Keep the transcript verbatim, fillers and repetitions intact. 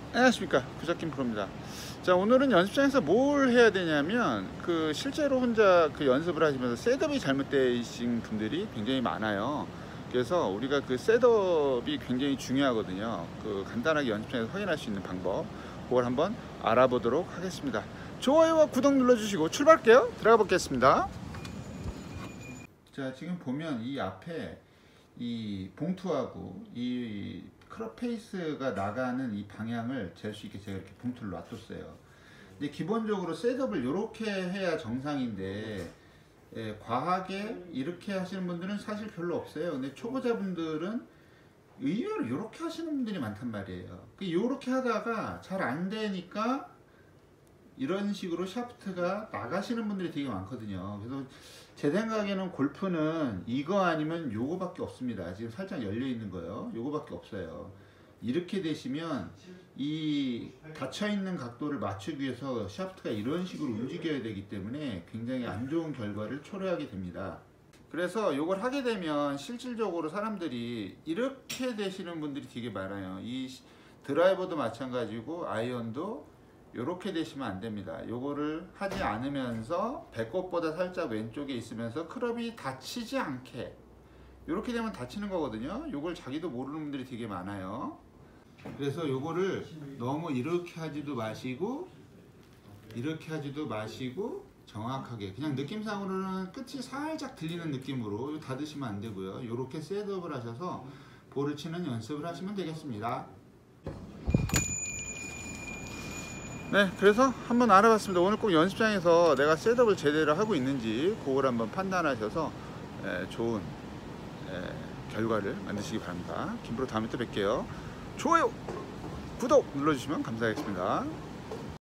안녕하십니까, 구석킴 프로입니다. 자, 오늘은 연습장에서 뭘 해야 되냐면 그 실제로 혼자 그 연습을 하시면서 셋업이 잘못되신 분들이 굉장히 많아요. 그래서 우리가 그 셋업이 굉장히 중요하거든요. 그 간단하게 연습장에서 확인할 수 있는 방법, 그걸 한번 알아보도록 하겠습니다. 좋아요와 구독 눌러주시고 출발할게요. 들어가 보겠습니다. 자, 지금 보면 이 앞에 이 봉투하고 이 크롭 페이스가 나가는 이 방향을 잴 수 있게 제가 이렇게 봉투를 놔뒀어요. 근데 기본적으로 셋업을 이렇게 해야 정상인데, 예, 과하게 이렇게 하시는 분들은 사실 별로 없어요. 근데 초보자분들은 의외로 이렇게 하시는 분들이 많단 말이에요. 이렇게 하다가 잘 안 되니까 이런 식으로 샤프트가 나가시는 분들이 되게 많거든요. 그래서 제 생각에는 골프는 이거 아니면 요거밖에 없습니다. 지금 살짝 열려 있는 거요, 요거밖에 없어요. 이렇게 되시면 이 닫혀 있는 각도를 맞추기 위해서 샤프트가 이런 식으로 움직여야 되기 때문에 굉장히 안 좋은 결과를 초래하게 됩니다. 그래서 요걸 하게 되면 실질적으로 사람들이 이렇게 되시는 분들이 되게 많아요. 이 드라이버도 마찬가지고 아이언도 요렇게 되시면 안 됩니다. 요거를 하지 않으면서 배꼽보다 살짝 왼쪽에 있으면서 클럽이 닫히지 않게, 요렇게 되면 닫히는 거거든요. 요걸 자기도 모르는 분들이 되게 많아요. 그래서 요거를 너무 이렇게 하지도 마시고 이렇게 하지도 마시고 정확하게 그냥 느낌상으로는 끝이 살짝 들리는 느낌으로 닫으시면 안 되고요. 요렇게 셋업을 하셔서 볼을 치는 연습을 하시면 되겠습니다. 네, 그래서 한번 알아봤습니다. 오늘 꼭 연습장에서 내가 셋업을 제대로 하고 있는지 그걸 한번 판단하셔서 에, 좋은 에, 결과를 만드시기 바랍니다. 김프로 다음에 또 뵐게요. 좋아요, 구독 눌러주시면 감사하겠습니다.